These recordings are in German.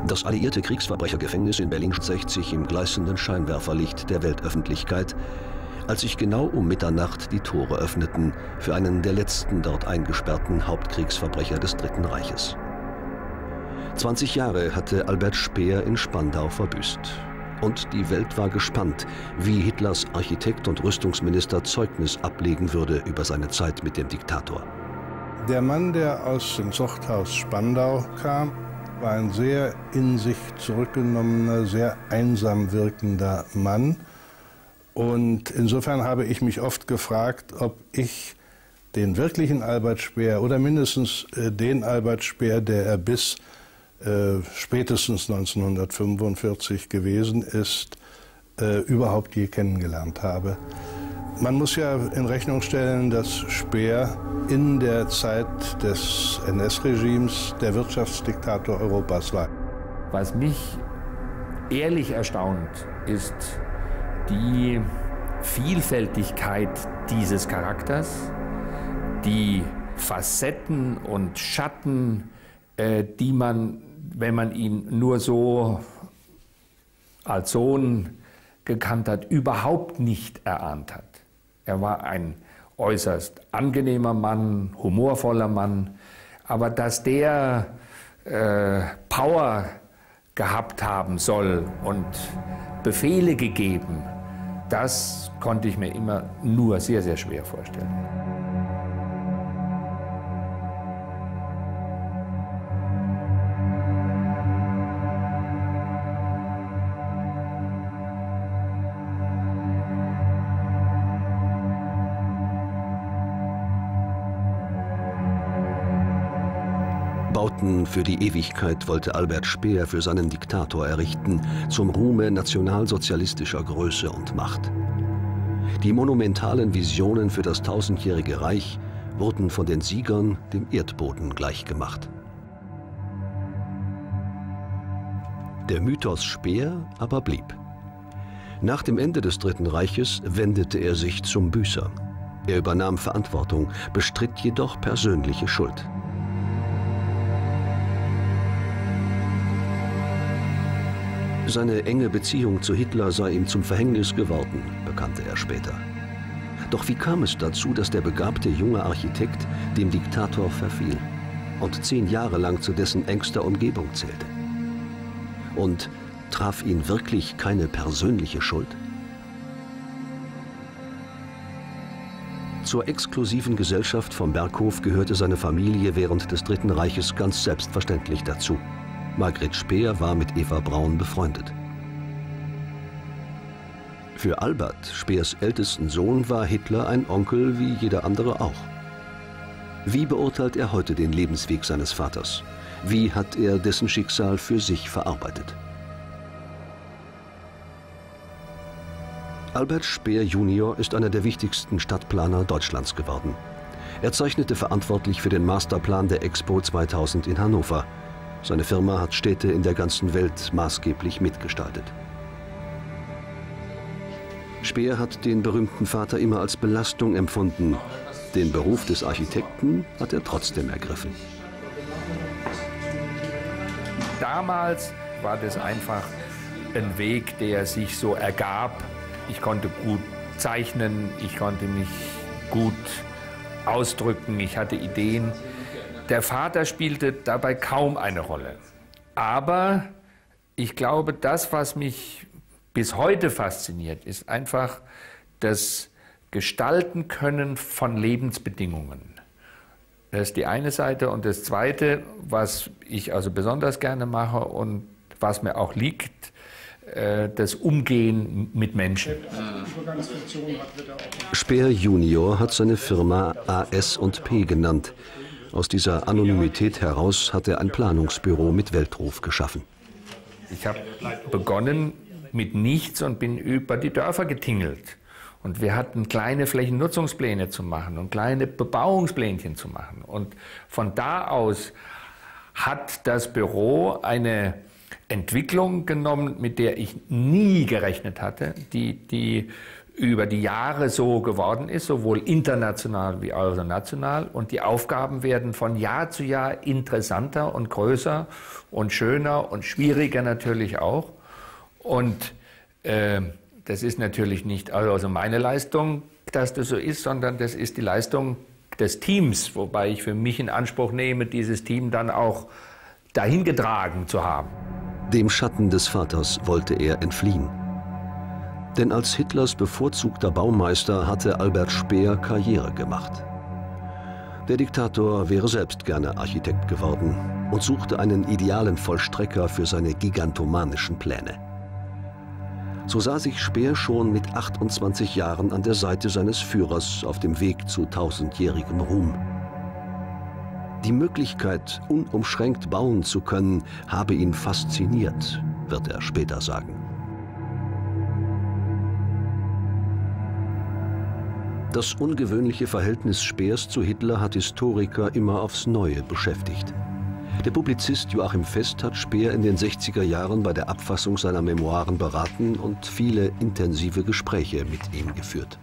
Das alliierte Kriegsverbrechergefängnis in Berlin zeigt sich im gleißenden Scheinwerferlicht der Weltöffentlichkeit, als sich genau um Mitternacht die Tore öffneten für einen der letzten dort eingesperrten Hauptkriegsverbrecher des Dritten Reiches. 20 Jahre hatte Albert Speer in Spandau verbüßt. Und die Welt war gespannt, wie Hitlers Architekt und Rüstungsminister Zeugnis ablegen würde über seine Zeit mit dem Diktator. Der Mann, der aus dem Zuchthaus Spandau kam, war ein sehr in sich zurückgenommener, sehr einsam wirkender Mann. Und insofern habe ich mich oft gefragt, ob ich den wirklichen Albert Speer oder mindestens den Albert Speer, der er bis spätestens 1945 gewesen ist, überhaupt je kennengelernt habe. Man muss ja in Rechnung stellen, dass Speer in der Zeit des NS-Regimes der Wirtschaftsdiktator Europas war. Was mich ehrlich erstaunt, ist die Vielfältigkeit dieses Charakters, die Facetten und Schatten, die man, wenn man ihn nur so als Sohn gekannt hat, überhaupt nicht erahnt hat. Er war ein äußerst angenehmer Mann, humorvoller Mann, aber dass der Power gehabt haben soll und Befehle gegeben, das konnte ich mir immer nur sehr, sehr schwer vorstellen. Bauten für die Ewigkeit wollte Albert Speer für seinen Diktator errichten, zum Ruhme nationalsozialistischer Größe und Macht. Die monumentalen Visionen für das tausendjährige Reich wurden von den Siegern dem Erdboden gleichgemacht. Der Mythos Speer aber blieb. Nach dem Ende des Dritten Reiches wendete er sich zum Büßer. Er übernahm Verantwortung, bestritt jedoch persönliche Schuld. Seine enge Beziehung zu Hitler sei ihm zum Verhängnis geworden, bekannte er später. Doch wie kam es dazu, dass der begabte junge Architekt dem Diktator verfiel und 10 Jahre lang zu dessen engster Umgebung zählte? Und traf ihn wirklich keine persönliche Schuld? Zur exklusiven Gesellschaft vom Berghof gehörte seine Familie während des Dritten Reiches ganz selbstverständlich dazu. Margret Speer war mit Eva Braun befreundet. Für Albert, Speers ältesten Sohn, war Hitler ein Onkel wie jeder andere auch. Wie beurteilt er heute den Lebensweg seines Vaters? Wie hat er dessen Schicksal für sich verarbeitet? Albert Speer Junior ist einer der wichtigsten Stadtplaner Deutschlands geworden. Er zeichnete verantwortlich für den Masterplan der Expo 2000 in Hannover. Seine Firma hat Städte in der ganzen Welt maßgeblich mitgestaltet. Speer hat den berühmten Vater immer als Belastung empfunden. Den Beruf des Architekten hat er trotzdem ergriffen. Damals war das einfach ein Weg, der sich so ergab. Ich konnte gut zeichnen, ich konnte mich gut ausdrücken, ich hatte Ideen. Der Vater spielte dabei kaum eine Rolle. Aber ich glaube, das, was mich bis heute fasziniert, ist einfach das Gestalten können von Lebensbedingungen. Das ist die eine Seite. Und das Zweite, was ich also besonders gerne mache und was mir auch liegt, das Umgehen mit Menschen. Speer Junior hat seine Firma AS&P genannt. Aus dieser Anonymität heraus hat er ein Planungsbüro mit Weltruf geschaffen. Ich habe begonnen mit nichts und bin über die Dörfer getingelt. Und wir hatten kleine Flächennutzungspläne zu machen und kleine Bebauungsplänchen zu machen. Und von da aus hat das Büro eine Entwicklung genommen, mit der ich nie gerechnet hatte, die über die Jahre so geworden ist, sowohl international wie auch national. Und die Aufgaben werden von Jahr zu Jahr interessanter und größer und schöner und schwieriger natürlich auch. Und das ist natürlich nicht also meine Leistung, dass das so ist, sondern das ist die Leistung des Teams, wobei ich für mich in Anspruch nehme, dieses Team dann auch dahin getragen zu haben. Dem Schatten des Vaters wollte er entfliehen. Denn als Hitlers bevorzugter Baumeister hatte Albert Speer Karriere gemacht. Der Diktator wäre selbst gerne Architekt geworden und suchte einen idealen Vollstrecker für seine gigantomanischen Pläne. So sah sich Speer schon mit 28 Jahren an der Seite seines Führers auf dem Weg zu tausendjährigem Ruhm. Die Möglichkeit, unumschränkt bauen zu können, habe ihn fasziniert, wird er später sagen. Das ungewöhnliche Verhältnis Speers zu Hitler hat Historiker immer aufs Neue beschäftigt. Der Publizist Joachim Fest hat Speer in den 60er Jahren bei der Abfassung seiner Memoiren beraten und viele intensive Gespräche mit ihm geführt.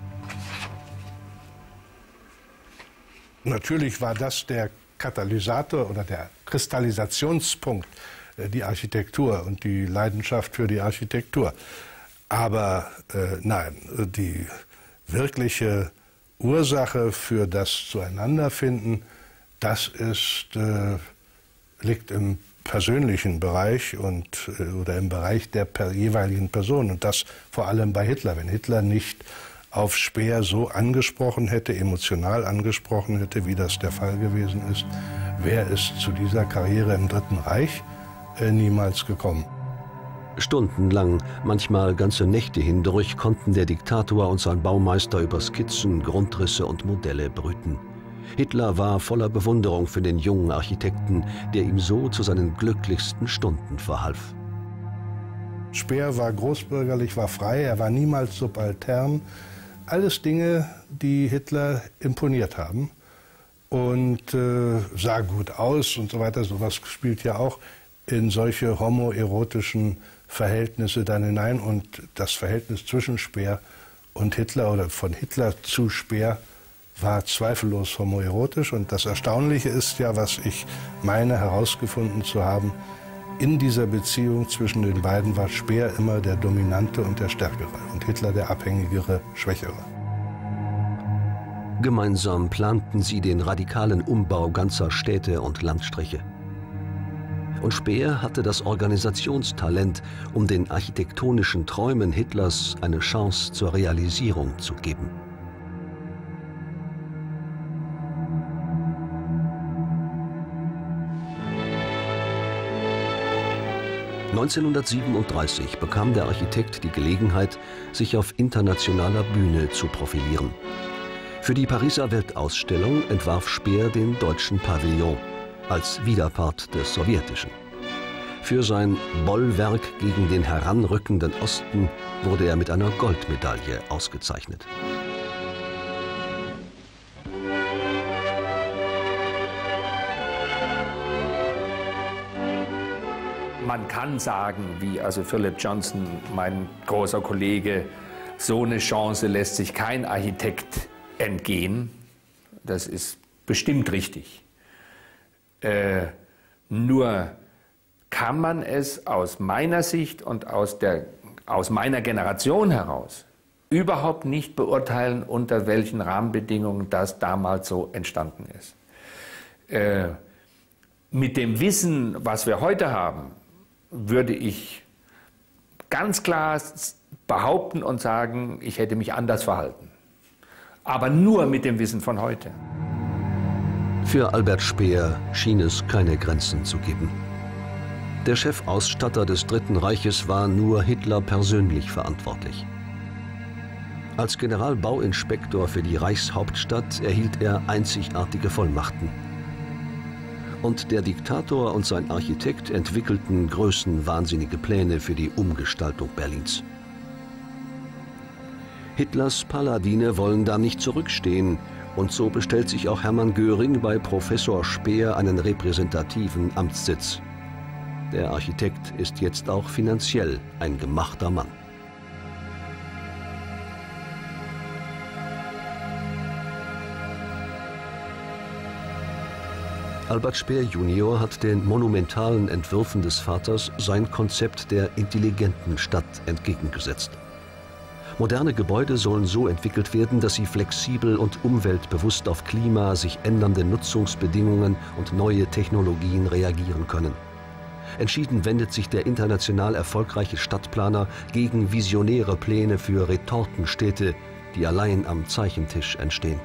Natürlich war das der Katalysator oder der Kristallisationspunkt, die Architektur und die Leidenschaft für die Architektur. Aber nein, die wirkliche Ursache für das Zueinanderfinden, das liegt im persönlichen Bereich oder im Bereich der jeweiligen Person. Und das vor allem bei Hitler. Wenn Hitler nicht auf Speer so angesprochen hätte, emotional angesprochen hätte, wie das der Fall gewesen ist, wäre es zu dieser Karriere im Dritten Reich niemals gekommen. Stundenlang, manchmal ganze Nächte hindurch, konnten der Diktator und sein Baumeister über Skizzen, Grundrisse und Modelle brüten. Hitler war voller Bewunderung für den jungen Architekten, der ihm so zu seinen glücklichsten Stunden verhalf. Speer war großbürgerlich, war frei, er war niemals subaltern. Alles Dinge, die Hitler imponiert haben und sah gut aus und so weiter. Sowas spielt ja auch in solche homoerotischen Verhältnisse dann hinein. Und das Verhältnis zwischen Speer und Hitler oder von Hitler zu Speer war zweifellos homoerotisch. Und das Erstaunliche ist ja, was ich meine herausgefunden zu haben, in dieser Beziehung zwischen den beiden war Speer immer der Dominante und der Stärkere und Hitler der Abhängigere, Schwächere. Gemeinsam planten sie den radikalen Umbau ganzer Städte und Landstriche. Und Speer hatte das Organisationstalent, um den architektonischen Träumen Hitlers eine Chance zur Realisierung zu geben. (1937) bekam der Architekt die Gelegenheit, sich auf internationaler Bühne zu profilieren. Für die Pariser Weltausstellung entwarf Speer den deutschen Pavillon als Widerpart des sowjetischen. Für sein Bollwerk gegen den heranrückenden Osten wurde er mit einer Goldmedaille ausgezeichnet. Man kann sagen, wie also Philip Johnson, mein großer Kollege, so eine Chance lässt sich kein Architekt entgehen. Das ist bestimmt richtig. Nur kann man es aus meiner Sicht und aus meiner Generation heraus überhaupt nicht beurteilen, unter welchen Rahmenbedingungen das damals so entstanden ist. Mit dem Wissen, was wir heute haben, würde ich ganz klar behaupten und sagen, ich hätte mich anders verhalten. Aber nur mit dem Wissen von heute. Für Albert Speer schien es keine Grenzen zu geben. Der Chefausstatter des Dritten Reiches war nur Hitler persönlich verantwortlich. Als Generalbauinspektor für die Reichshauptstadt erhielt er einzigartige Vollmachten. Und der Diktator und sein Architekt entwickelten größenwahnsinnige Pläne für die Umgestaltung Berlins. Hitlers Paladine wollen da nicht zurückstehen, und so bestellt sich auch Hermann Göring bei Professor Speer einen repräsentativen Amtssitz. Der Architekt ist jetzt auch finanziell ein gemachter Mann. Albert Speer Junior hat den monumentalen Entwürfen des Vaters sein Konzept der intelligenten Stadt entgegengesetzt. Moderne Gebäude sollen so entwickelt werden, dass sie flexibel und umweltbewusst auf Klima, sich ändernde Nutzungsbedingungen und neue Technologien reagieren können. Entschieden wendet sich der international erfolgreiche Stadtplaner gegen visionäre Pläne für Retortenstädte, die allein am Zeichentisch entstehen.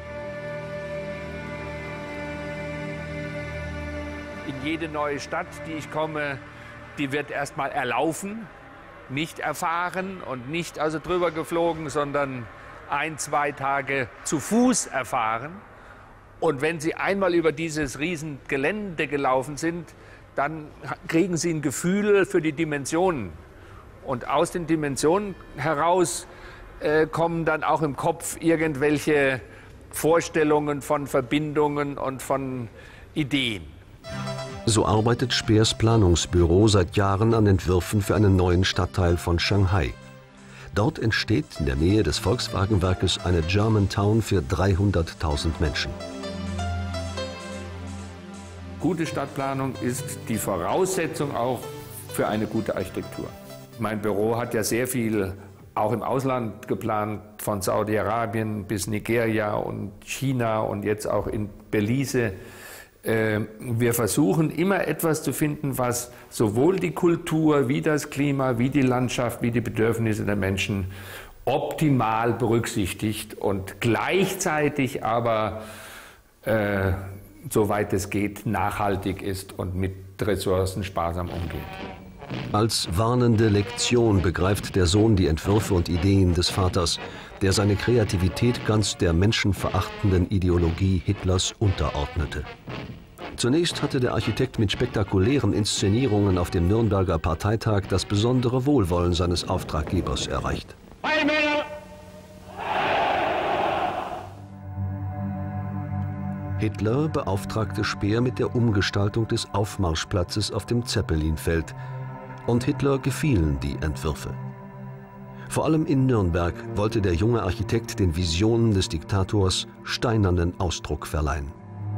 In jede neue Stadt, die ich komme, die wird erstmal erlaufen, nicht erfahren und nicht also drüber geflogen, sondern 1, 2 Tage zu Fuß erfahren. Und wenn Sie einmal über dieses Riesengelände gelaufen sind, dann kriegen Sie ein Gefühl für die Dimensionen. Und aus den Dimensionen heraus kommen dann auch im Kopf irgendwelche Vorstellungen von Verbindungen und von Ideen. So arbeitet Speers Planungsbüro seit Jahren an Entwürfen für einen neuen Stadtteil von Shanghai. Dort entsteht in der Nähe des Volkswagenwerkes eine Germantown für 300.000 Menschen. Gute Stadtplanung ist die Voraussetzung auch für eine gute Architektur. Mein Büro hat ja sehr viel auch im Ausland geplant, von Saudi-Arabien bis Nigeria und China und jetzt auch in Belize. Wir versuchen immer etwas zu finden, was sowohl die Kultur wie das Klima, wie die Landschaft, wie die Bedürfnisse der Menschen optimal berücksichtigt und gleichzeitig aber soweit es geht, nachhaltig ist und mit Ressourcen sparsam umgeht. Als warnende Lektion begreift der Sohn die Entwürfe und Ideen des Vaters, der seine Kreativität ganz der menschenverachtenden Ideologie Hitlers unterordnete. Zunächst hatte der Architekt mit spektakulären Inszenierungen auf dem Nürnberger Parteitag das besondere Wohlwollen seines Auftraggebers erreicht. Hitler beauftragte Speer mit der Umgestaltung des Aufmarschplatzes auf dem Zeppelinfeld. Und Hitler gefielen die Entwürfe. Vor allem in Nürnberg wollte der junge Architekt den Visionen des Diktators steinernen Ausdruck verleihen.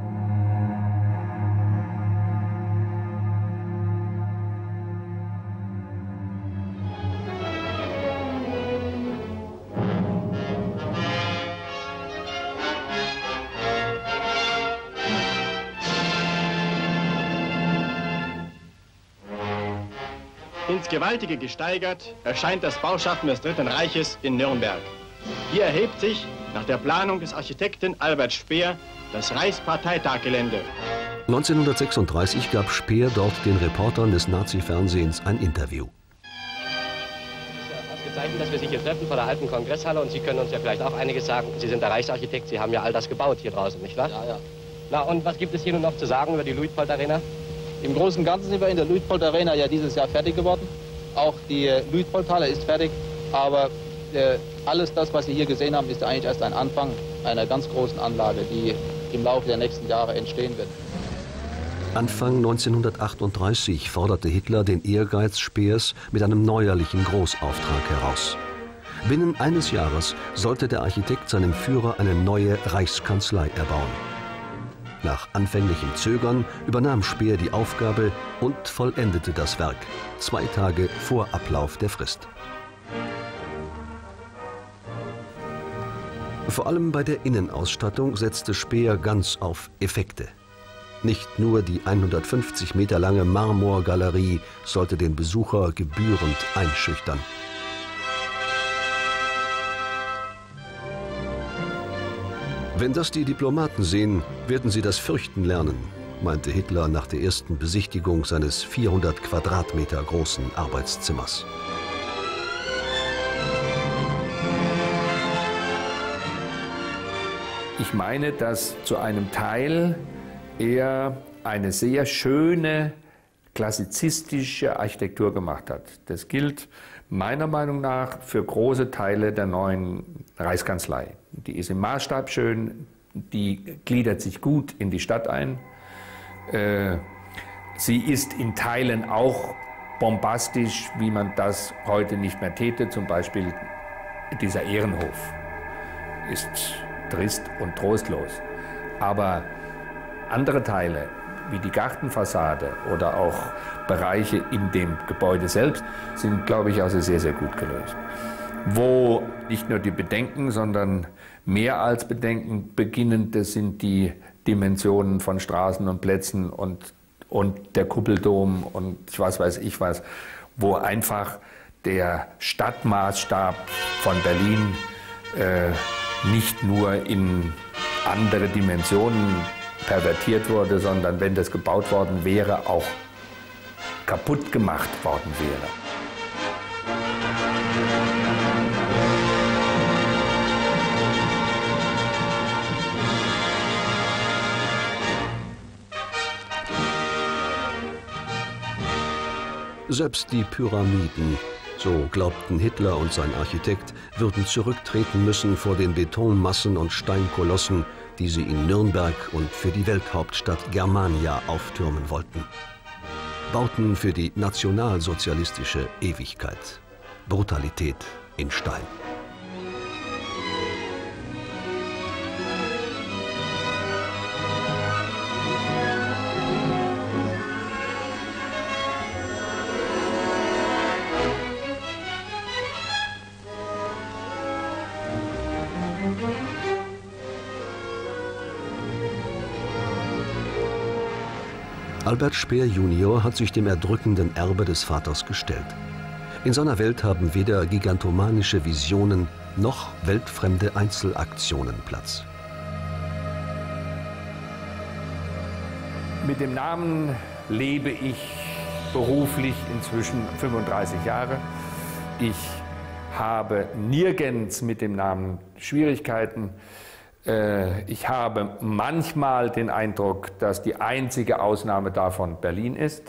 Ins Gewaltige gesteigert erscheint das Bauschaffen des Dritten Reiches in Nürnberg. Hier erhebt sich nach der Planung des Architekten Albert Speer das Reichsparteitaggelände. 1936 gab Speer dort den Reportern des Nazi-Fernsehens ein Interview. Es ist ja fast gezeichnet, dass wir sich hier treffen vor der alten Kongresshalle und Sie können uns ja vielleicht auch einiges sagen. Sie sind der Reichsarchitekt, Sie haben ja all das gebaut hier draußen, nicht wahr? Ja, ja. Na, und was gibt es hier nun noch zu sagen über die Luitpold Arena? Im Großen und Ganzen sind wir in der Luitpold Arena ja dieses Jahr fertig geworden. Auch die Luitpoldhalle ist fertig, aber alles das, was Sie hier gesehen haben, ist eigentlich erst ein Anfang einer ganz großen Anlage, die im Laufe der nächsten Jahre entstehen wird. Anfang 1938 forderte Hitler den Ehrgeiz Speers mit einem neuerlichen Großauftrag heraus. Binnen eines Jahres sollte der Architekt seinem Führer eine neue Reichskanzlei erbauen. Nach anfänglichem Zögern übernahm Speer die Aufgabe und vollendete das Werk, 2 Tage vor Ablauf der Frist. Vor allem bei der Innenausstattung setzte Speer ganz auf Effekte. Nicht nur die 150 Meter lange Marmorgalerie sollte den Besucher gebührend einschüchtern. Wenn das die Diplomaten sehen, werden sie das fürchten lernen, meinte Hitler nach der ersten Besichtigung seines 400 Quadratmeter großen Arbeitszimmers. Ich meine, dass zu einem Teil er eine sehr schöne klassizistische Architektur gemacht hat. Das gilt meiner Meinung nach für große Teile der neuen Reichskanzlei. Die ist im Maßstab schön, die gliedert sich gut in die Stadt ein. Sie ist in Teilen auch bombastisch, wie man das heute nicht mehr täte. Zum Beispiel dieser Ehrenhof ist trist und trostlos. Aber andere Teile, wie die Gartenfassade oder auch Bereiche in dem Gebäude selbst, sind, glaube ich, also sehr, sehr gut gelöst. Wo nicht nur die Bedenken, sondern mehr als Bedenken beginnen, das sind die Dimensionen von Straßen und Plätzen und der Kuppeldom und was weiß ich was, wo einfach der Stadtmaßstab von Berlin nicht nur in andere Dimensionen pervertiert wurde, sondern wenn das gebaut worden wäre, auch kaputt gemacht worden wäre. Selbst die Pyramiden, so glaubten Hitler und sein Architekt, würden zurücktreten müssen vor den Betonmassen und Steinkolossen, die sie in Nürnberg und für die Welthauptstadt Germania auftürmen wollten. Bauten für die nationalsozialistische Ewigkeit. Brutalität in Stein. Albert Speer Junior hat sich dem erdrückenden Erbe des Vaters gestellt. In seiner Welt haben weder gigantomanische Visionen noch weltfremde Einzelaktionen Platz. Mit dem Namen lebe ich beruflich inzwischen 35 Jahre. Ich habe nirgends mit dem Namen Schwierigkeiten. Ich habe manchmal den Eindruck, dass die einzige Ausnahme davon Berlin ist,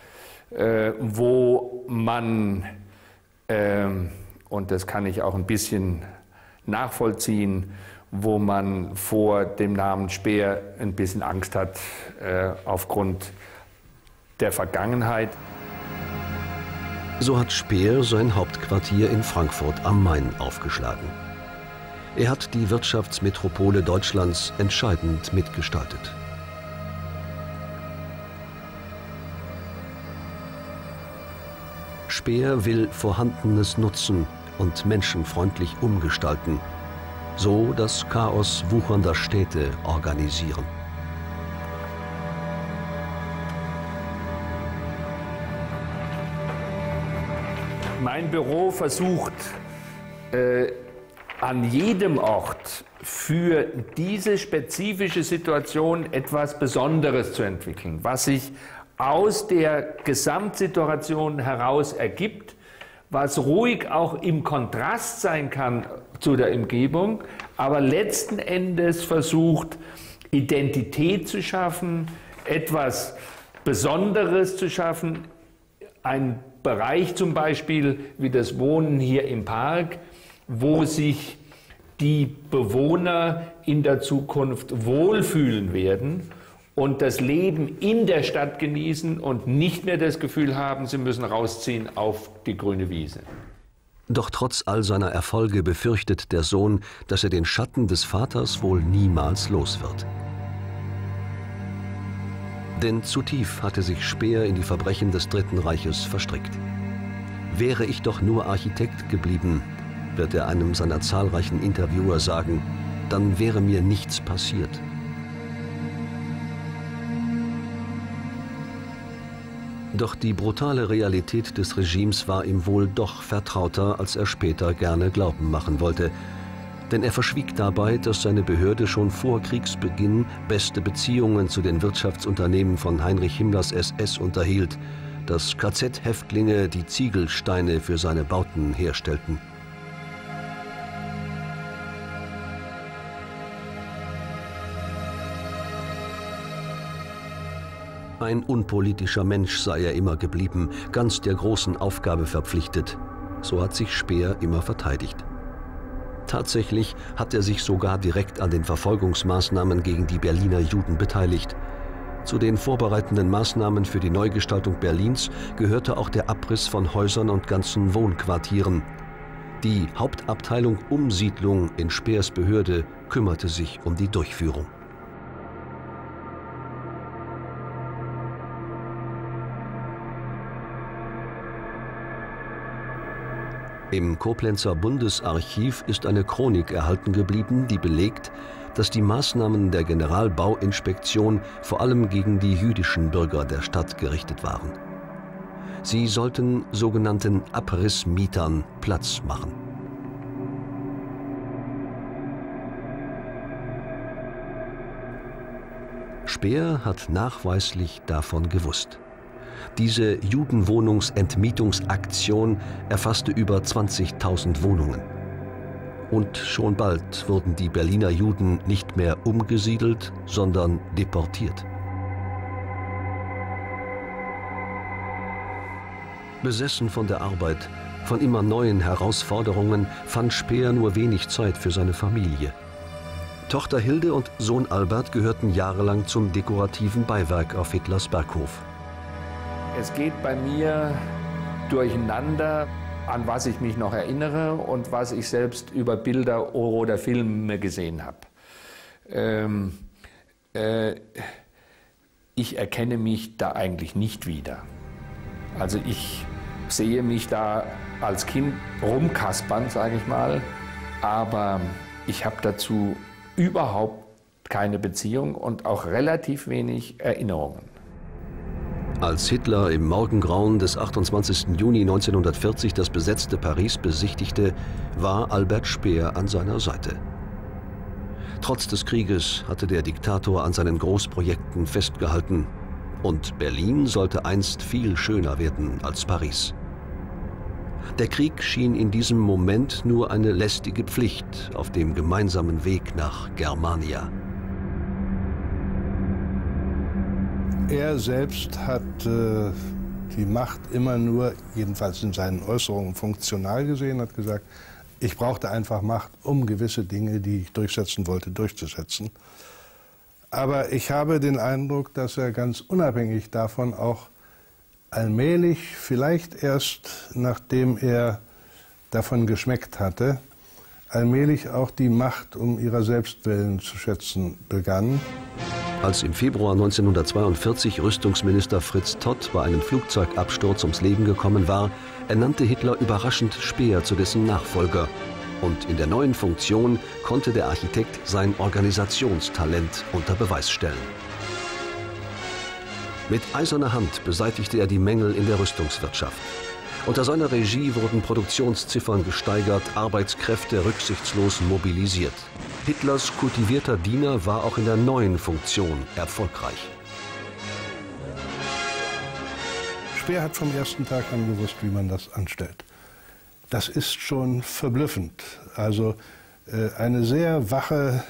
wo man, und das kann ich auch ein bisschen nachvollziehen, wo man vor dem Namen Speer ein bisschen Angst hat aufgrund der Vergangenheit. So hat Speer sein Hauptquartier in Frankfurt am Main aufgeschlagen. Er hat die Wirtschaftsmetropole Deutschlands entscheidend mitgestaltet. Speer will Vorhandenes nutzen und menschenfreundlich umgestalten, so das Chaos wuchernder Städte organisieren. Mein Büro versucht, an jedem Ort für diese spezifische Situation etwas Besonderes zu entwickeln, was sich aus der Gesamtsituation heraus ergibt, was ruhig auch im Kontrast sein kann zu der Umgebung, aber letzten Endes versucht, Identität zu schaffen, etwas Besonderes zu schaffen, ein Bereich zum Beispiel wie das Wohnen hier im Park, wo sich die Bewohner in der Zukunft wohlfühlen werden und das Leben in der Stadt genießen und nicht mehr das Gefühl haben, sie müssen rausziehen auf die grüne Wiese. Doch trotz all seiner Erfolge befürchtet der Sohn, dass er den Schatten des Vaters wohl niemals los wird. Denn zu tief hatte sich Speer in die Verbrechen des Dritten Reiches verstrickt. Wäre ich doch nur Architekt geblieben, wird er einem seiner zahlreichen Interviewer sagen, dann wäre mir nichts passiert. Doch die brutale Realität des Regimes war ihm wohl doch vertrauter, als er später gerne glauben machen wollte. Denn er verschwieg dabei, dass seine Behörde schon vor Kriegsbeginn beste Beziehungen zu den Wirtschaftsunternehmen von Heinrich Himmlers SS unterhielt, dass KZ-Häftlinge die Ziegelsteine für seine Bauten herstellten. Ein unpolitischer Mensch sei er immer geblieben, ganz der großen Aufgabe verpflichtet. So hat sich Speer immer verteidigt. Tatsächlich hat er sich sogar direkt an den Verfolgungsmaßnahmen gegen die Berliner Juden beteiligt. Zu den vorbereitenden Maßnahmen für die Neugestaltung Berlins gehörte auch der Abriss von Häusern und ganzen Wohnquartieren. Die Hauptabteilung Umsiedlung in Speers Behörde kümmerte sich um die Durchführung. Im Koblenzer Bundesarchiv ist eine Chronik erhalten geblieben, die belegt, dass die Maßnahmen der Generalbauinspektion vor allem gegen die jüdischen Bürger der Stadt gerichtet waren. Sie sollten sogenannten Abrissmietern Platz machen. Speer hat nachweislich davon gewusst. Diese Judenwohnungsentmietungsaktion erfasste über 20.000 Wohnungen. Und schon bald wurden die Berliner Juden nicht mehr umgesiedelt, sondern deportiert. Besessen von der Arbeit, von immer neuen Herausforderungen, fand Speer nur wenig Zeit für seine Familie. Tochter Hilde und Sohn Albert gehörten jahrelang zum dekorativen Beiwerk auf Hitlers Berghof. Es geht bei mir durcheinander, an was ich mich noch erinnere und was ich selbst über Bilder oder Filme gesehen habe. Ich erkenne mich da eigentlich nicht wieder. Also ich sehe mich da als Kind rumkaspern, sage ich mal, aber ich habe dazu überhaupt keine Beziehung und auch relativ wenig Erinnerungen. Als Hitler im Morgengrauen des 28. Juni 1940 das besetzte Paris besichtigte, war Albert Speer an seiner Seite. Trotz des Krieges hatte der Diktator an seinen Großprojekten festgehalten und Berlin sollte einst viel schöner werden als Paris. Der Krieg schien in diesem Moment nur eine lästige Pflicht auf dem gemeinsamen Weg nach Germania. Er selbst hat die Macht immer nur, jedenfalls in seinen Äußerungen, funktional gesehen, hat gesagt, ich brauchte einfach Macht, um gewisse Dinge, die ich durchsetzen wollte, durchzusetzen. Aber ich habe den Eindruck, dass er ganz unabhängig davon auch allmählich, vielleicht erst nachdem er davon geschmeckt hatte, allmählich auch die Macht um ihrer selbst willen zu schätzen begann. Als im Februar 1942 Rüstungsminister Fritz Todt bei einem Flugzeugabsturz ums Leben gekommen war, ernannte Hitler überraschend Speer zu dessen Nachfolger. Und in der neuen Funktion konnte der Architekt sein Organisationstalent unter Beweis stellen. Mit eiserner Hand beseitigte er die Mängel in der Rüstungswirtschaft. Unter seiner Regie wurden Produktionsziffern gesteigert, Arbeitskräfte rücksichtslos mobilisiert. Hitlers kultivierter Diener war auch in der neuen Funktion erfolgreich. Speer hat vom ersten Tag an gewusst, wie man das anstellt. Das ist schon verblüffend. Also eine sehr wache,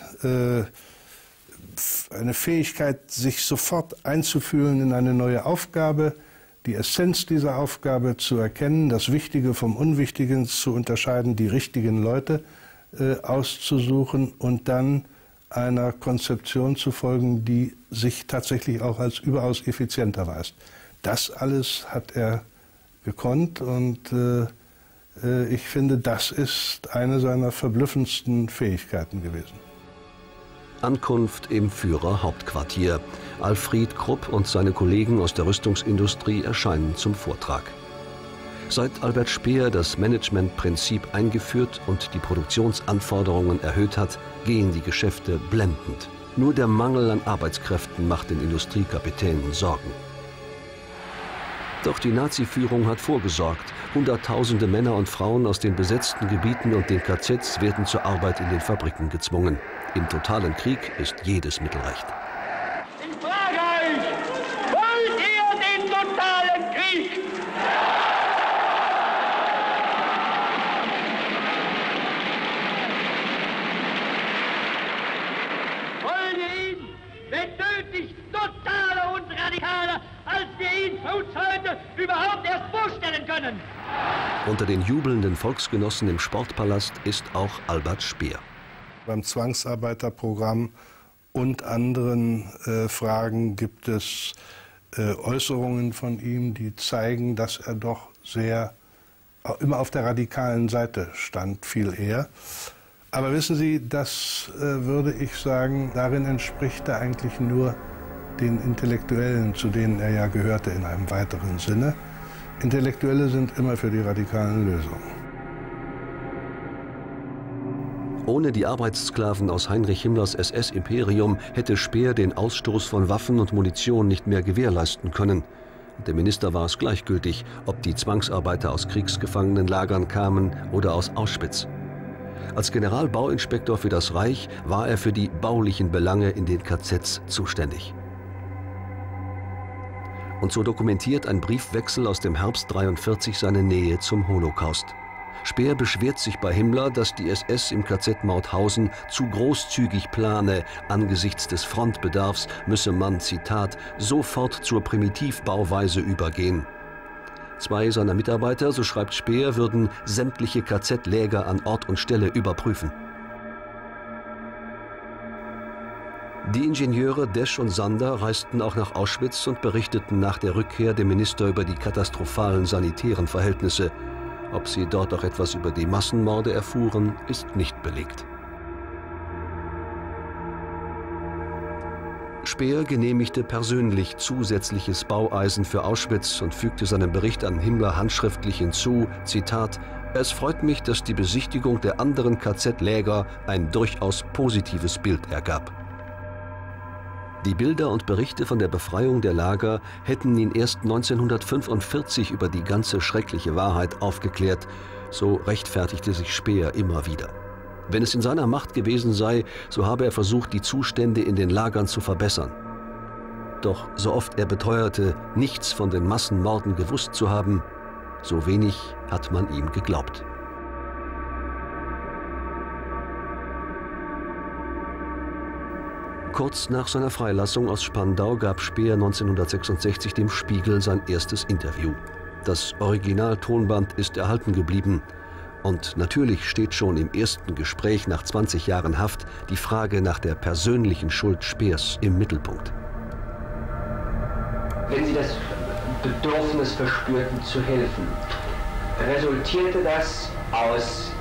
eine Fähigkeit, sich sofort einzufühlen in eine neue Aufgabe, die Essenz dieser Aufgabe zu erkennen, das Wichtige vom Unwichtigen zu unterscheiden, die richtigen Leute auszusuchen und dann einer Konzeption zu folgen, die sich tatsächlich auch als überaus effizient erweist. Das alles hat er gekonnt und ich finde, das ist eine seiner verblüffendsten Fähigkeiten gewesen. Ankunft im Führerhauptquartier. Alfried Krupp und seine Kollegen aus der Rüstungsindustrie erscheinen zum Vortrag. Seit Albert Speer das Managementprinzip eingeführt und die Produktionsanforderungen erhöht hat, gehen die Geschäfte blendend. Nur der Mangel an Arbeitskräften macht den Industriekapitänen Sorgen. Doch die Nazi-Führung hat vorgesorgt. Hunderttausende Männer und Frauen aus den besetzten Gebieten und den KZs werden zur Arbeit in den Fabriken gezwungen. Im totalen Krieg ist jedes Mittel recht. Ich frage euch, wollt ihr den totalen Krieg? Wollt ihr ihn, wenn nötig, totaler und radikaler, als wir ihn uns heute überhaupt erst vorstellen können? Unter den jubelnden Volksgenossen im Sportpalast ist auch Albert Speer. Beim Zwangsarbeiterprogramm und anderen Fragen gibt es Äußerungen von ihm, die zeigen, dass er doch immer auf der radikalen Seite stand, viel eher. Aber wissen Sie, das würde ich sagen, darin entspricht er eigentlich nur den Intellektuellen, zu denen er ja gehörte in einem weiteren Sinne. Intellektuelle sind immer für die radikalen Lösungen. Ohne die Arbeitssklaven aus Heinrich Himmlers SS-Imperium hätte Speer den Ausstoß von Waffen und Munition nicht mehr gewährleisten können. Dem Minister war es gleichgültig, ob die Zwangsarbeiter aus Kriegsgefangenenlagern kamen oder aus Auschwitz. Als Generalbauinspektor für das Reich war er für die baulichen Belange in den KZs zuständig. Und so dokumentiert ein Briefwechsel aus dem Herbst 1943 seine Nähe zum Holocaust. Speer beschwert sich bei Himmler, dass die SS im KZ Mauthausen zu großzügig plane. Angesichts des Frontbedarfs müsse man, Zitat, sofort zur Primitivbauweise übergehen. 2 seiner Mitarbeiter, so schreibt Speer, würden sämtliche KZ-Läger an Ort und Stelle überprüfen. Die Ingenieure Desch und Sander reisten auch nach Auschwitz und berichteten nach der Rückkehr dem Minister über die katastrophalen sanitären Verhältnisse. Ob sie dort auch etwas über die Massenmorde erfuhren, ist nicht belegt. Speer genehmigte persönlich zusätzliches Baueisen für Auschwitz und fügte seinen Bericht an Himmler handschriftlich hinzu, Zitat, es freut mich, dass die Besichtigung der anderen KZ-Läger ein durchaus positives Bild ergab. Die Bilder und Berichte von der Befreiung der Lager hätten ihn erst 1945 über die ganze schreckliche Wahrheit aufgeklärt, so rechtfertigte sich Speer immer wieder. Wenn es in seiner Macht gewesen sei, so habe er versucht, die Zustände in den Lagern zu verbessern. Doch so oft er beteuerte, nichts von den Massenmorden gewusst zu haben, so wenig hat man ihm geglaubt. Kurz nach seiner Freilassung aus Spandau gab Speer 1966 dem Spiegel sein erstes Interview. Das Originaltonband ist erhalten geblieben. Und natürlich steht schon im ersten Gespräch nach 20 Jahren Haft die Frage nach der persönlichen Schuld Speers im Mittelpunkt. Wenn Sie das Bedürfnis verspürten, zu helfen, resultierte das aus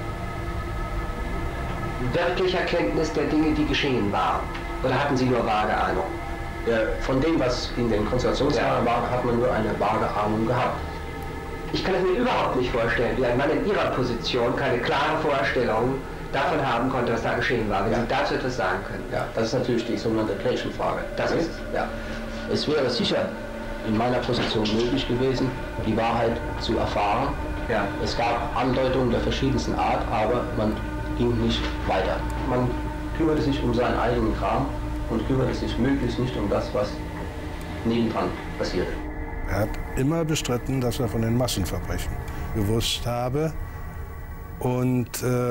wirklicher Kenntnis der Dinge, die geschehen waren? Oder hatten Sie nur vage Ahnung? Von dem, was in den Konzentrationslagern war, hat man nur eine vage Ahnung gehabt. Ich kann es mir überhaupt nicht vorstellen, wie ein Mann in Ihrer Position keine klare Vorstellung davon haben konnte, was da geschehen war. Wenn Sie dazu etwas sagen können. Ja, das ist natürlich die sogenannte Gretchenfrage. Das ist es. Ja. Es wäre sicher in meiner Position möglich gewesen, die Wahrheit zu erfahren. Ja. Es gab Andeutungen der verschiedensten Art, aber man ging nicht weiter. Man kümmerte sich um seinen eigenen Kram und kümmerte sich möglichst nicht um das, was nebendran passierte. Er hat immer bestritten, dass er von den Massenverbrechen gewusst habe. Und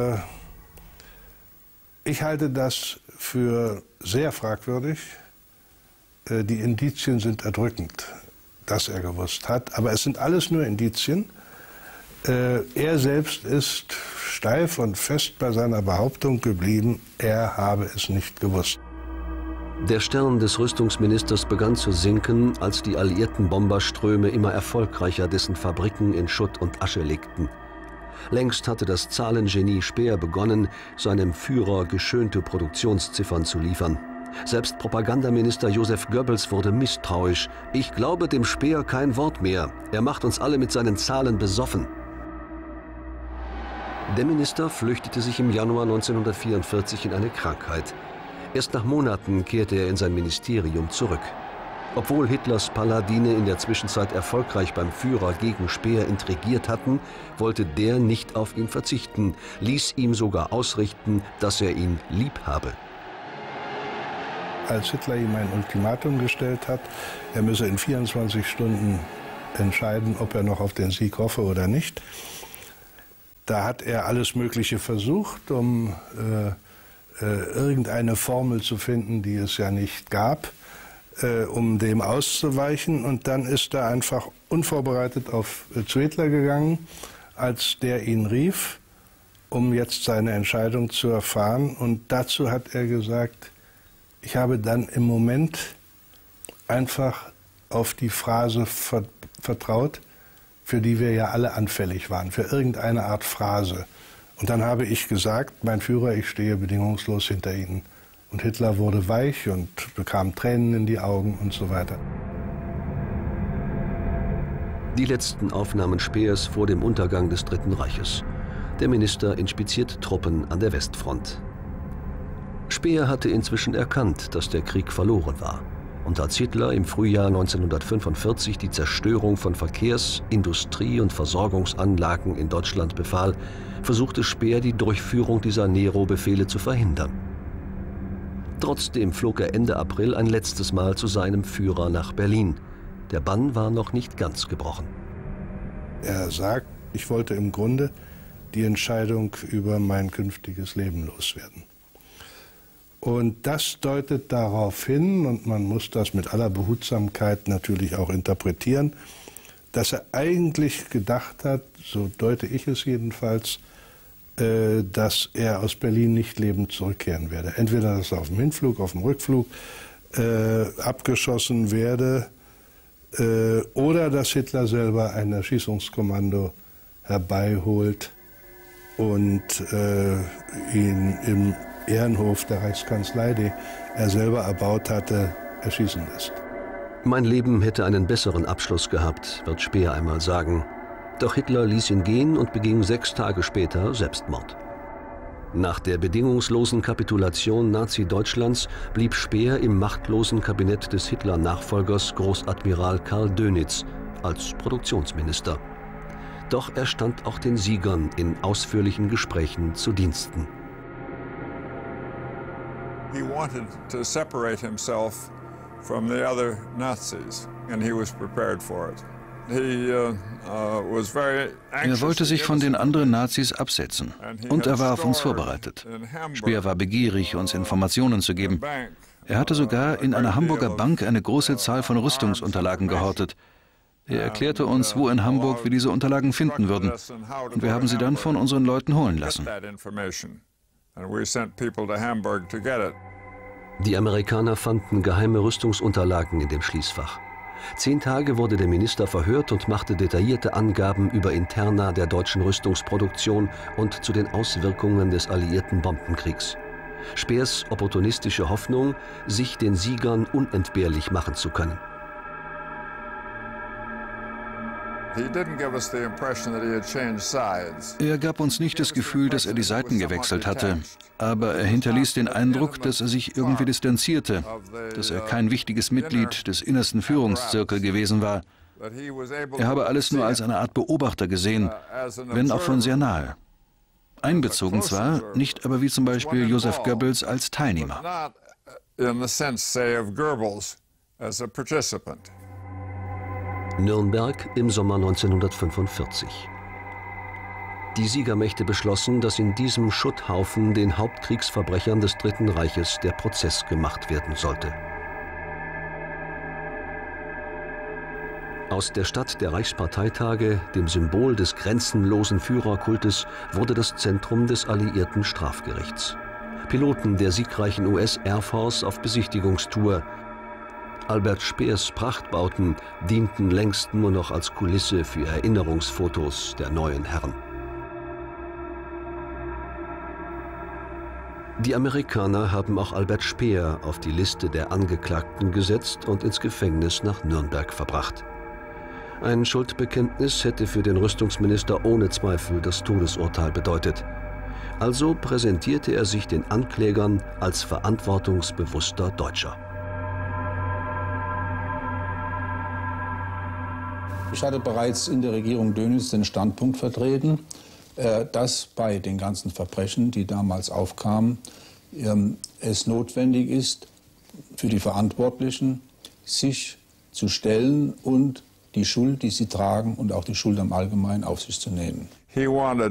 ich halte das für sehr fragwürdig. Die Indizien sind erdrückend, dass er gewusst hat. Aber es sind alles nur Indizien. Er selbst ist steif und fest bei seiner Behauptung geblieben, er habe es nicht gewusst. Der Stern des Rüstungsministers begann zu sinken, als die alliierten Bomberströme immer erfolgreicher dessen Fabriken in Schutt und Asche legten. Längst hatte das Zahlengenie Speer begonnen, seinem Führer geschönte Produktionsziffern zu liefern. Selbst Propagandaminister Joseph Goebbels wurde misstrauisch. Ich glaube dem Speer kein Wort mehr. Er macht uns alle mit seinen Zahlen besoffen. Der Minister flüchtete sich im Januar 1944 in eine Krankheit. Erst nach Monaten kehrte er in sein Ministerium zurück. Obwohl Hitlers Paladine in der Zwischenzeit erfolgreich beim Führer gegen Speer intrigiert hatten, wollte der nicht auf ihn verzichten, ließ ihm sogar ausrichten, dass er ihn lieb habe. Als Hitler ihm ein Ultimatum gestellt hat, er müsse in 24 Stunden entscheiden, ob er noch auf den Sieg hoffe oder nicht, da hat er alles Mögliche versucht, um irgendeine Formel zu finden, die es ja nicht gab, um dem auszuweichen. Und dann ist er einfach unvorbereitet zu Hitler gegangen, als der ihn rief, um jetzt seine Entscheidung zu erfahren. Und dazu hat er gesagt, ich habe dann im Moment einfach auf die Phrase vertraut, für die wir ja alle anfällig waren, für irgendeine Art Phrase. Und dann habe ich gesagt, mein Führer, ich stehe bedingungslos hinter Ihnen. Und Hitler wurde weich und bekam Tränen in die Augen und so weiter. Die letzten Aufnahmen Speers vor dem Untergang des Dritten Reiches. Der Minister inspiziert Truppen an der Westfront. Speer hatte inzwischen erkannt, dass der Krieg verloren war. Und als Hitler im Frühjahr 1945 die Zerstörung von Verkehrs-, Industrie- und Versorgungsanlagen in Deutschland befahl, versuchte Speer die Durchführung dieser Nero-Befehle zu verhindern. Trotzdem flog er Ende April ein letztes Mal zu seinem Führer nach Berlin. Der Bann war noch nicht ganz gebrochen. Er sagt, ich wollte im Grunde die Entscheidung über mein künftiges Leben loswerden. Und das deutet darauf hin, und man muss das mit aller Behutsamkeit natürlich auch interpretieren, dass er eigentlich gedacht hat, so deute ich es jedenfalls, dass er aus Berlin nicht lebend zurückkehren werde. Entweder, dass er auf dem Hinflug, auf dem Rückflug abgeschossen werde, oder dass Hitler selber ein Erschießungskommando herbeiholt und ihn im Ehrenhof der Reichskanzlei, die er selber erbaut hatte, erschießen lässt. Mein Leben hätte einen besseren Abschluss gehabt, wird Speer einmal sagen. Doch Hitler ließ ihn gehen und beging 6 Tage später Selbstmord. Nach der bedingungslosen Kapitulation Nazi-Deutschlands blieb Speer im machtlosen Kabinett des Hitler-Nachfolgers Großadmiral Karl Dönitz als Produktionsminister. Doch er stand auch den Siegern in ausführlichen Gesprächen zu Diensten. He wanted to separate himself from the other Nazis, and he was prepared for it. Er wollte sich von den anderen Nazis absetzen und er war auf uns vorbereitet. Speer war begierig, uns Informationen zu geben. Er hatte sogar in einer Hamburger Bank eine große Zahl von Rüstungsunterlagen gehortet. Er erklärte uns, wo in Hamburg wir diese Unterlagen finden würden, und wir haben sie dann von unseren Leuten holen lassen. Die Amerikaner fanden geheime Rüstungsunterlagen in dem Schließfach. 10 Tage wurde der Minister verhört und machte detaillierte Angaben über Interna der deutschen Rüstungsproduktion und zu den Auswirkungen des alliierten Bombenkriegs. Speers opportunistische Hoffnung, sich den Siegern unentbehrlich machen zu können. Er gab uns nicht das Gefühl, dass er die Seiten gewechselt hatte, aber er hinterließ den Eindruck, dass er sich irgendwie distanzierte, dass er kein wichtiges Mitglied des innersten Führungszirkel gewesen war. Er habe alles nur als eine Art Beobachter gesehen, wenn auch von sehr nahe. Einbezogen zwar, nicht aber wie zum Beispiel Joseph Goebbels als Teilnehmer. Nürnberg im Sommer 1945. Die Siegermächte beschlossen, dass in diesem Schutthaufen den Hauptkriegsverbrechern des Dritten Reiches der Prozess gemacht werden sollte. Aus der Stadt der Reichsparteitage, dem Symbol des grenzenlosen Führerkultes, wurde das Zentrum des alliierten Strafgerichts. Piloten der siegreichen US-Air Force auf Besichtigungstour. Albert Speers Prachtbauten dienten längst nur noch als Kulisse für Erinnerungsfotos der neuen Herren. Die Amerikaner haben auch Albert Speer auf die Liste der Angeklagten gesetzt und ins Gefängnis nach Nürnberg verbracht. Ein Schuldbekenntnis hätte für den Rüstungsminister ohne Zweifel das Todesurteil bedeutet. Also präsentierte er sich den Anklägern als verantwortungsbewusster Deutscher. Ich hatte bereits in der Regierung Dönitz den Standpunkt vertreten, dass bei den ganzen Verbrechen, die damals aufkamen, es notwendig ist, für die Verantwortlichen sich zu stellen und die Schuld, die sie tragen, und auch die Schuld am Allgemeinen auf sich zu nehmen. Er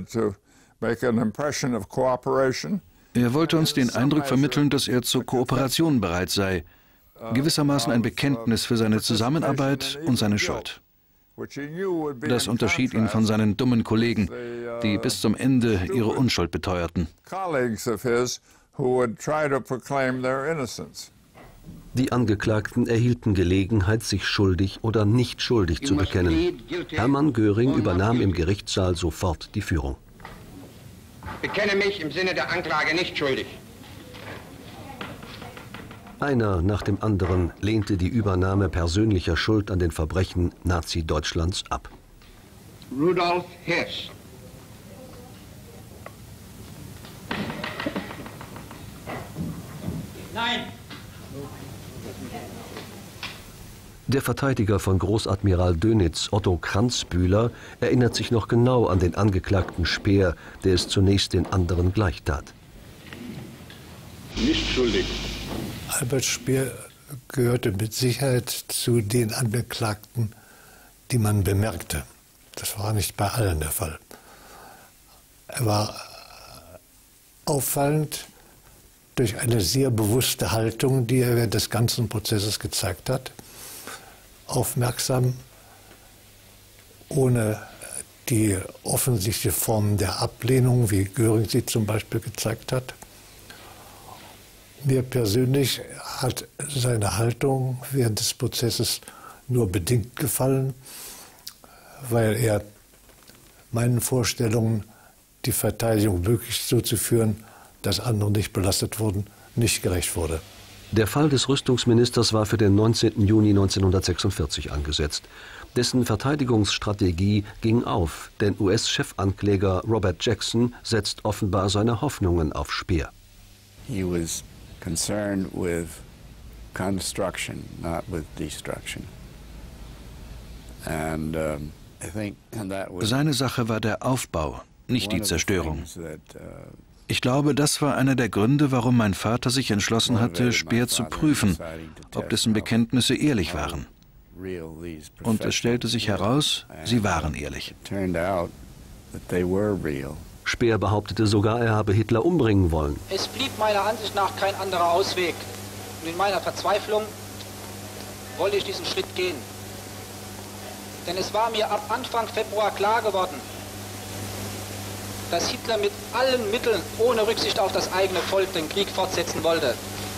wollte uns den Eindruck vermitteln, dass er zur Kooperation bereit sei, gewissermaßen ein Bekenntnis für seine Zusammenarbeit und seine Schuld. Das unterschied ihn von seinen dummen Kollegen, die bis zum Ende ihre Unschuld beteuerten. Die Angeklagten erhielten Gelegenheit, sich schuldig oder nicht schuldig zu bekennen. Hermann Göring übernahm im Gerichtssaal sofort die Führung. Ich bekenne mich im Sinne der Anklage nicht schuldig. Einer nach dem anderen lehnte die Übernahme persönlicher Schuld an den Verbrechen Nazi-Deutschlands ab. Rudolf Hirsch. Nein. Der Verteidiger von Großadmiral Dönitz, Otto Kranzbühler, erinnert sich noch genau an den Angeklagten Speer, der es zunächst den anderen gleichtat. Nicht schuldig. Albert Speer gehörte mit Sicherheit zu den Angeklagten, die man bemerkte. Das war nicht bei allen der Fall. Er war auffallend durch eine sehr bewusste Haltung, die er während des ganzen Prozesses gezeigt hat. Aufmerksam, ohne die offensichtliche Form der Ablehnung, wie Göring sie zum Beispiel gezeigt hat. Mir persönlich hat seine Haltung während des Prozesses nur bedingt gefallen, weil er meinen Vorstellungen, die Verteidigung wirklich so zu führen, dass andere nicht belastet wurden, nicht gerecht wurde. Der Fall des Rüstungsministers war für den 19. Juni 1946 angesetzt. Dessen Verteidigungsstrategie ging auf, denn US-Chefankläger Robert Jackson setzt offenbar seine Hoffnungen auf Speer. He was concerned with construction, not with destruction. And I think that was seine Sache war der Aufbau, nicht die Zerstörung. Ich glaube, das war einer der Gründe, warum mein Vater sich entschlossen hatte, Speer zu prüfen, ob dessen Bekenntnisse ehrlich waren. Und es stellte sich heraus, sie waren ehrlich. Speer behauptete sogar, er habe Hitler umbringen wollen. Es blieb meiner Ansicht nach kein anderer Ausweg. Und in meiner Verzweiflung wollte ich diesen Schritt gehen. Denn es war mir ab Anfang Februar klar geworden, dass Hitler mit allen Mitteln, ohne Rücksicht auf das eigene Volk, den Krieg fortsetzen wollte.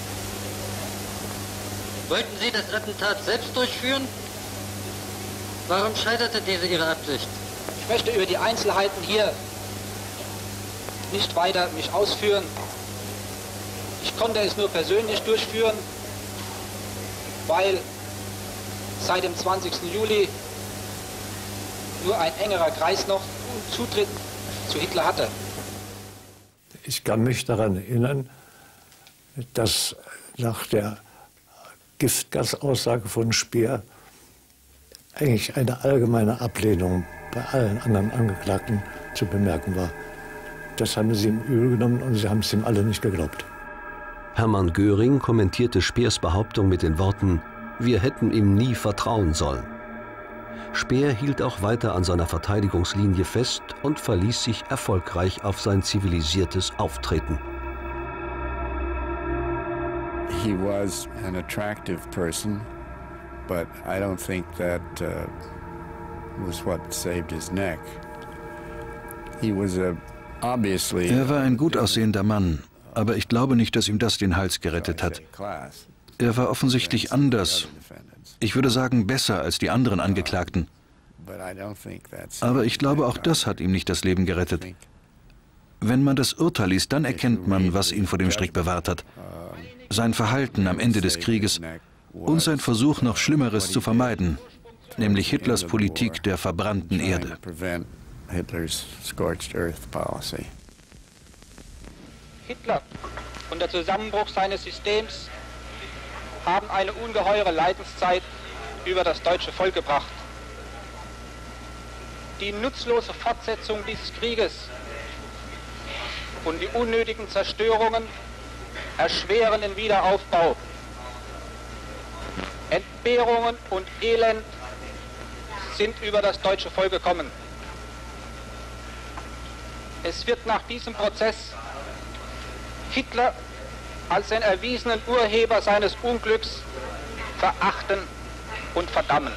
Wollten Sie das Attentat selbst durchführen? Warum scheiterte diese Ihre Absicht? Ich möchte über die Einzelheiten hier nicht weiter mich ausführen. Ich konnte es nur persönlich durchführen, weil seit dem 20. Juli nur ein engerer Kreis noch Zutritt zu Hitler hatte. Ich kann mich daran erinnern, dass nach der Giftgasaussage von Speer eigentlich eine allgemeine Ablehnung bei allen anderen Angeklagten zu bemerken war. Das haben sie ihm übel genommen und sie haben es ihm alle nicht geglaubt. Hermann Göring kommentierte Speers Behauptung mit den Worten: Wir hätten ihm nie vertrauen sollen. Speer hielt auch weiter an seiner Verteidigungslinie fest und verließ sich erfolgreich auf sein zivilisiertes Auftreten. He was an attractive person, but I don't think that was what saved his neck. He was obviously. Er war ein gut aussehender Mann, aber ich glaube nicht, dass ihm das den Hals gerettet hat. Er war offensichtlich anders. Ich würde sagen, besser als die anderen Angeklagten. Aber ich glaube, auch das hat ihm nicht das Leben gerettet. Wenn man das Urteil liest, dann erkennt man, was ihn vor dem Strick bewahrt hat. Sein Verhalten am Ende des Krieges und sein Versuch, noch Schlimmeres zu vermeiden, nämlich Hitlers Politik der verbrannten Erde. Hitler und der Zusammenbruch seines Systems haben eine ungeheure Leidenszeit über das deutsche Volk gebracht. Die nutzlose Fortsetzung dieses Krieges und die unnötigen Zerstörungen erschweren den Wiederaufbau. Entbehrungen und Elend sind über das deutsche Volk gekommen. Es wird nach diesem Prozess Hitler als den erwiesenen Urheber seines Unglücks verachten und verdammen.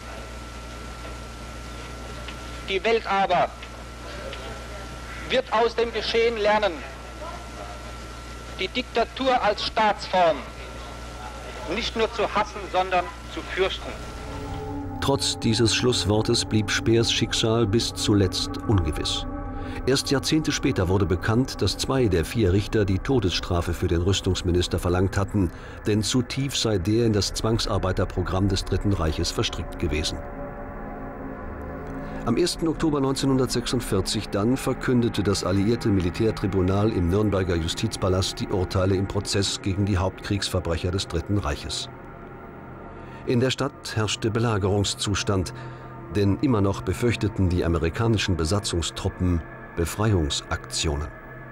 Die Welt aber wird aus dem Geschehen lernen, die Diktatur als Staatsform nicht nur zu hassen, sondern zu fürchten. Trotz dieses Schlusswortes blieb Speers Schicksal bis zuletzt ungewiss. Erst Jahrzehnte später wurde bekannt, dass 2 der 4 Richter die Todesstrafe für den Rüstungsminister verlangt hatten, denn zu tief sei der in das Zwangsarbeiterprogramm des Dritten Reiches verstrickt gewesen. Am 1. Oktober 1946 dann verkündete das alliierte Militärtribunal im Nürnberger Justizpalast die Urteile im Prozess gegen die Hauptkriegsverbrecher des Dritten Reiches. In der Stadt herrschte Belagerungszustand, denn immer noch befürchteten die amerikanischen Besatzungstruppen Befreiungsaktionen.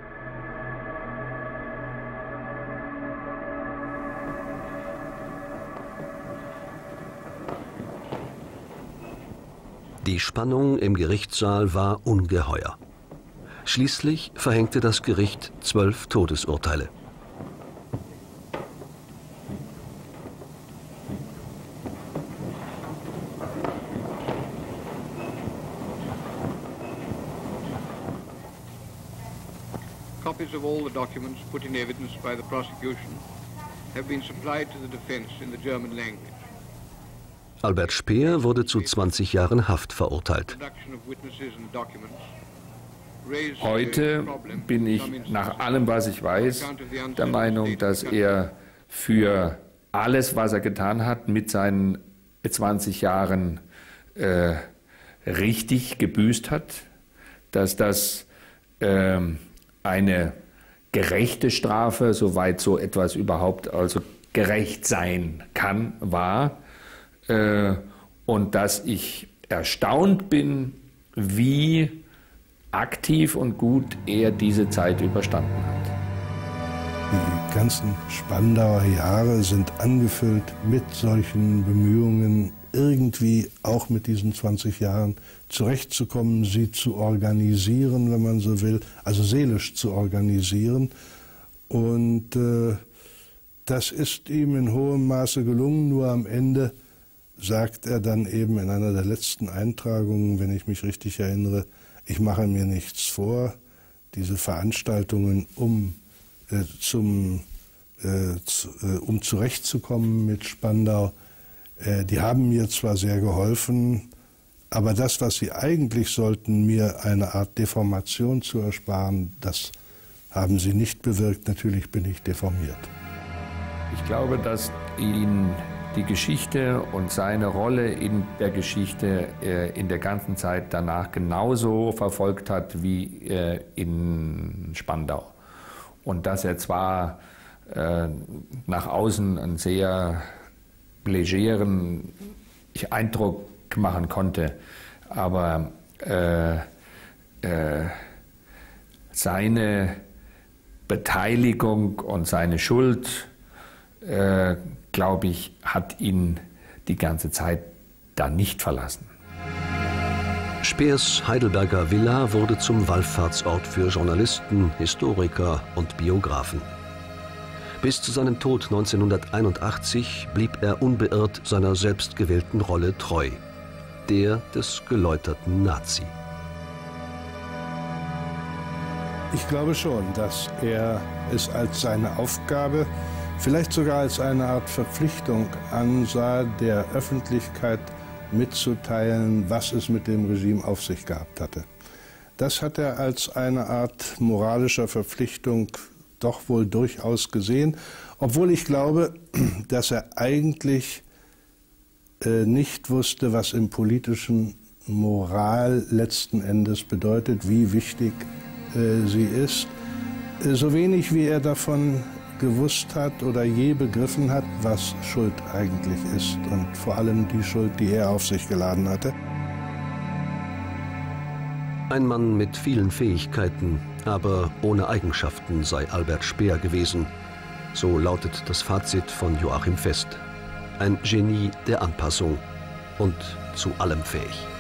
Die Spannung im Gerichtssaal war ungeheuer. Schließlich verhängte das Gericht 12 Todesurteile. Copies of all the documents put in evidence by the prosecution have been supplied to the defense in the German language. Albert Speer wurde zu 20 Jahren Haft verurteilt. Heute bin ich nach allem, was ich weiß, der Meinung, dass er für alles, was er getan hat, mit seinen 20 Jahren richtig gebüßt hat, dass das eine gerechte Strafe, soweit so etwas überhaupt also gerecht sein kann, war. Und dass ich erstaunt bin, wie aktiv und gut er diese Zeit überstanden hat. Die ganzen Spandauer Jahre sind angefüllt mit solchen Bemühungen, irgendwie auch mit diesen 20 Jahren zurechtzukommen, sie zu organisieren, wenn man so will, also seelisch zu organisieren. Und das ist ihm in hohem Maße gelungen, nur am Ende sagt er dann eben in einer der letzten Eintragungen, wenn ich mich richtig erinnere, ich mache mir nichts vor, diese Veranstaltungen, um zurechtzukommen mit Spandau, die haben mir zwar sehr geholfen, aber das, was sie eigentlich sollten, mir eine Art Deformation zu ersparen, das haben sie nicht bewirkt. Natürlich bin ich deformiert. Ich glaube, dass ihn die Geschichte und seine Rolle in der Geschichte in der ganzen Zeit danach genauso verfolgt hat wie in Spandau. Und dass er zwar nach außen einen sehr legeren Eindruck machen konnte, aber seine Beteiligung und seine Schuld, glaube ich, hat ihn die ganze Zeit da nicht verlassen. Speers Heidelberger Villa wurde zum Wallfahrtsort für Journalisten, Historiker und Biografen. Bis zu seinem Tod 1981 blieb er unbeirrt seiner selbstgewählten Rolle treu, der des geläuterten Nazi. Ich glaube schon, dass er es als seine Aufgabe, vielleicht sogar als eine Art Verpflichtung ansah, der Öffentlichkeit mitzuteilen, was es mit dem Regime auf sich gehabt hatte. Das hat er als eine Art moralischer Verpflichtung doch wohl durchaus gesehen, obwohl ich glaube, dass er eigentlich nicht wusste, was im politischen Moral letzten Endes bedeutet, wie wichtig sie ist. So wenig wie er davon gewusst hat oder je begriffen hat, was Schuld eigentlich ist und vor allem die Schuld, die er auf sich geladen hatte. Ein Mann mit vielen Fähigkeiten, aber ohne Eigenschaften sei Albert Speer gewesen. So lautet das Fazit von Joachim Fest. Ein Genie der Anpassung und zu allem fähig.